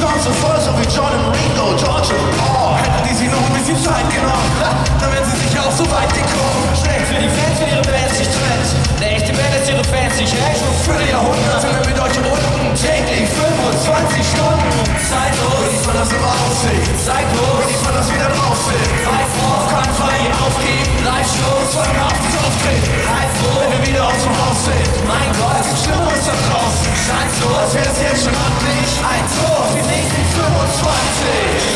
Schnauze voll, so wie John und Ringo, George und Paul. Hätten die sich noch ein bisschen Zeit genommen, dann wären sie sicher auch so weit gekommen. Schnell für die Fans, wenn ihre Band sich trennt. Eine echte Band ist ihre Fans nicht echt. Schon für die Jahrhunderte sind wir mit euch unten. Täglich 25 Stunden. Zeitlos, wie man das immer aussieht. Zeitlos, wie man das wieder drauf sieht. Weit vor, auf keinen Fall je aufgeben. Live-Shows, zwanghaft auftreten. Halt froh, wenn wir wieder aus dem Haus sind. Mein Gott, es ist schlimmer als da draußen. Scheint so, als wäre es jetzt schon amtlich. Ein Tor für die nächsten 25.